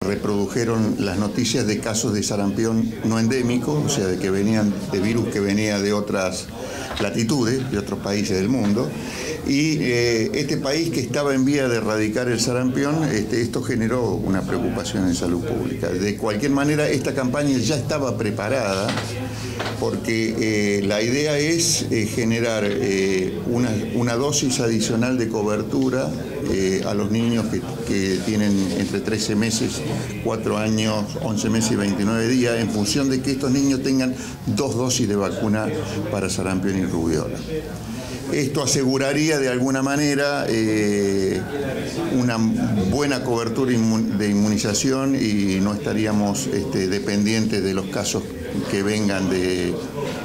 Reprodujeron las noticias de casos de sarampión no endémico, o sea, de que venían de virus que venía de otras latitudes, de otros países del mundo. Y este país que estaba en vía de erradicar el sarampión, esto generó una preocupación en salud pública. De cualquier manera, esta campaña ya estaba preparada porque la idea es generar una dosis adicional de cobertura a los niños que tienen entre 13 meses, 4 años, 11 meses y 29 días, en función de que estos niños tengan 2 dosis de vacuna para sarampión y rubiola. Esto aseguraría de alguna manera una buena cobertura de inmunización y no estaríamos dependientes de los casos que vengan de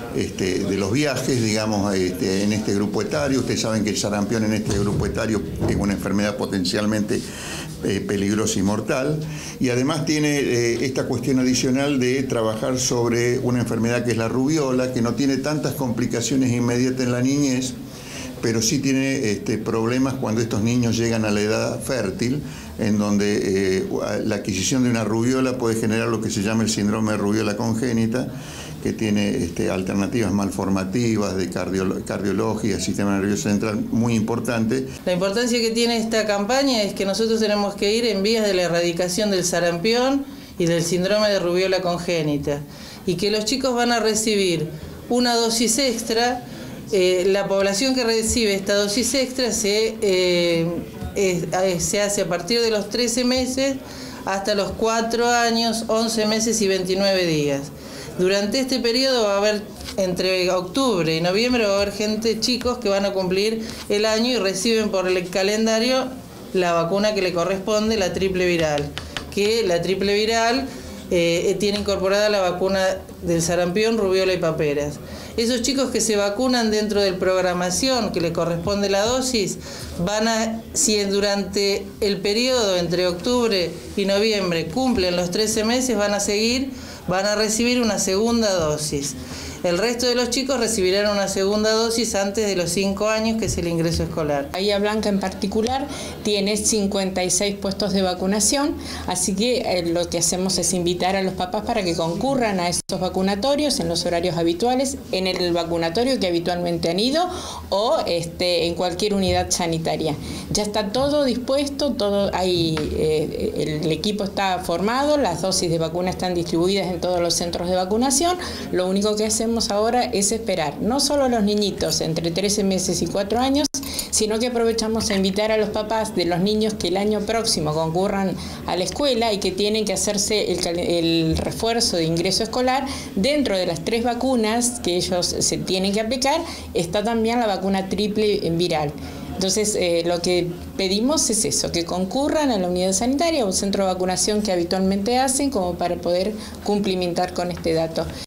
los viajes, digamos, en este grupo etario. Ustedes saben que el sarampión en este grupo etario es una enfermedad potencialmente peligrosa y mortal, y además tiene esta cuestión adicional de trabajar sobre una enfermedad que es la rubiola, que no tiene tantas complicaciones inmediatas en la niñez, pero sí tiene problemas cuando estos niños llegan a la edad fértil, en donde la adquisición de una rubiola puede generar lo que se llama el síndrome de rubiola congénita, que tiene alternativas malformativas de cardiología, sistema nervioso central muy importante. La importancia que tiene esta campaña es que nosotros tenemos que ir en vías de la erradicación del sarampión y del síndrome de rubiola congénita, y que los chicos van a recibir una dosis extra. La población que recibe esta dosis extra se hace a partir de los 13 meses hasta los 4 años, 11 meses y 29 días. Durante este periodo va a haber, entre octubre y noviembre, va a haber chicos que van a cumplir el año y reciben por el calendario la vacuna que le corresponde, la triple viral, que la triple viral tiene incorporada la vacuna del sarampión, rubiola y paperas. Esos chicos que se vacunan dentro de la programación que le corresponde la dosis, si durante el periodo entre octubre y noviembre cumplen los 13 meses, van a recibir una segunda dosis. El resto de los chicos recibirán una segunda dosis antes de los 5 años, que es el ingreso escolar. Bahía Blanca en particular tiene 56 puestos de vacunación, así que lo que hacemos es invitar a los papás para que concurran a estos vacunatorios en los horarios habituales, en el vacunatorio que habitualmente han ido o en cualquier unidad sanitaria. Ya está todo dispuesto, el equipo está formado, las dosis de vacuna están distribuidas en todos los centros de vacunación. Lo único que hacemos ahora es esperar, no solo a los niñitos entre 13 meses y 4 años, sino que aprovechamos a invitar a los papás de los niños que el año próximo concurran a la escuela y que tienen que hacerse el refuerzo de ingreso escolar. Dentro de las 3 vacunas que ellos se tienen que aplicar está también la vacuna triple viral. Entonces, lo que pedimos es eso, que concurran a la unidad sanitaria o centro de vacunación que habitualmente hacen, como para poder cumplimentar con este dato.